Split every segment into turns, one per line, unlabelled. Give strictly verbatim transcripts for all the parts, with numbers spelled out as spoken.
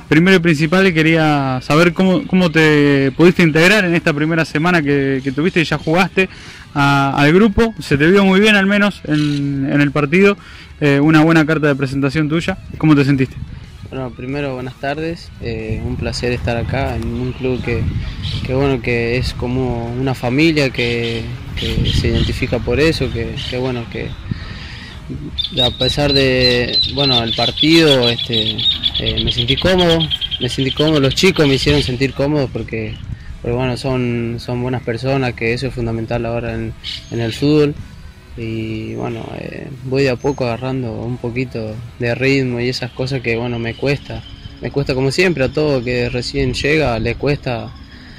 primero y principal quería saber cómo, cómo te pudiste integrar en esta primera semana que, que tuviste y ya jugaste a, al grupo. Se te vio muy bien al menos en, en el partido, eh, una buena carta de presentación tuya. ¿Cómo te sentiste?
Bueno, primero buenas tardes, eh, un placer estar acá en un club que, que bueno, que es como una familia que, que se identifica por eso, que, que bueno, que a pesar de, bueno, el partido, este, eh, me sentí cómodo, me sentí cómodo, los chicos me hicieron sentir cómodo porque, porque bueno, son, son buenas personas, que eso es fundamental ahora en, en el fútbol. Y bueno, eh, voy de a poco agarrando un poquito de ritmo y esas cosas que bueno, me cuesta, me cuesta como siempre a todo que recién llega, le cuesta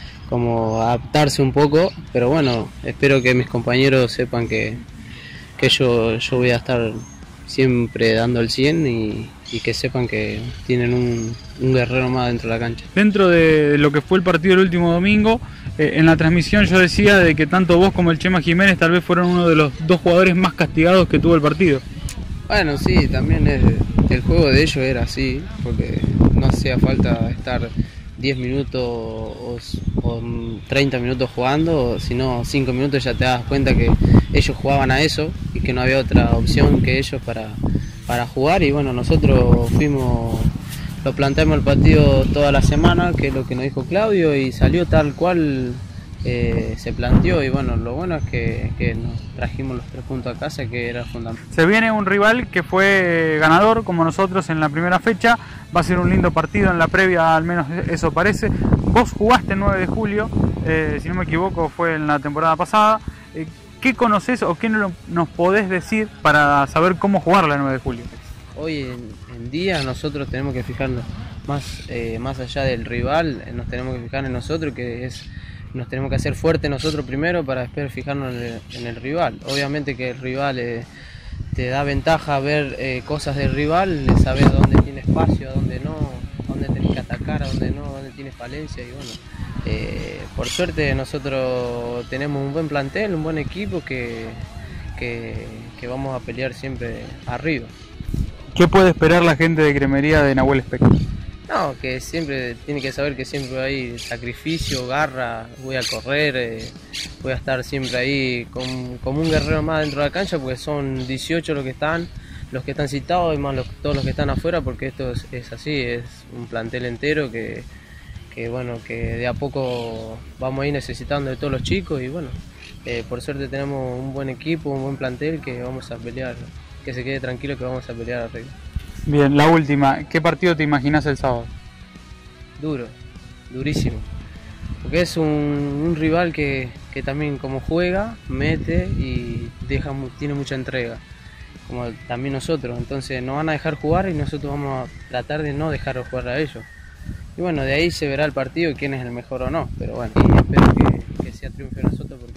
como adaptarse un poco, pero bueno, espero que mis compañeros sepan que, que yo, yo voy a estar siempre dando el cien y, y que sepan que tienen un, un guerrero más dentro de la cancha.
Dentro de lo que fue el partido el último domingo, eh, en la transmisión yo decía de que tanto vos como el Chema Jiménez tal vez fueron uno de los dos jugadores más castigados que tuvo el partido.
Bueno, sí, también es, el juego de ellos era así, porque no hacía falta estar diez minutos o, o treinta minutos jugando, sino cinco minutos ya te das cuenta que ellos jugaban a eso y que no había otra opción que ellos para, para jugar. Y bueno, nosotros fuimos, lo planteamos el partido toda la semana, que es lo que nos dijo Claudio, y salió tal cual eh, se planteó. Y bueno, lo bueno es que, que nos trajimos los tres puntos a casa, que era fundamental.
Se viene un rival que fue ganador como nosotros en la primera fecha, va a ser un lindo partido en la previa, al menos eso parece. Vos jugaste el nueve de julio, eh, si no me equivoco fue en la temporada pasada. Eh, ¿Qué conoces o qué nos podés decir para saber cómo jugar la nueve de julio?
Hoy en, en día nosotros tenemos que fijarnos más, eh, más allá del rival, nos tenemos que fijar en nosotros, que es, nos tenemos que hacer fuertes nosotros primero para después fijarnos en el, en el rival. Obviamente que el rival eh, te da ventaja a ver eh, cosas del rival, de saber dónde tiene espacio, a dónde no, a dónde tenés que atacar, a dónde no, a dónde tienes falencia. Y bueno, eh, por suerte nosotros tenemos un buen plantel, un buen equipo que, que, que vamos a pelear siempre arriba.
¿Qué puede esperar la gente de Cremería de Nahuel Espec?
No, que siempre tiene que saber que siempre hay sacrificio, garra, voy a correr, eh, voy a estar siempre ahí como, como un guerrero más dentro de la cancha, porque son dieciocho los que están, los que están citados y más los, todos los que están afuera, porque esto es, es así, es un plantel entero que, que bueno, que de a poco vamos a ir necesitando de todos los chicos y bueno, eh, por suerte tenemos un buen equipo, un buen plantel que vamos a pelear, que se quede tranquilo que vamos a pelear arriba.
Bien, la última, ¿qué partido te imaginas el sábado?
Duro, durísimo, porque es un, un rival que, que también como juega, mete y deja, tiene mucha entrega, como también nosotros, entonces nos van a dejar jugar y nosotros vamos a tratar de no dejar jugar a ellos. Y bueno, de ahí se verá el partido quién es el mejor o no, pero bueno, espero que, que sea triunfo de nosotros.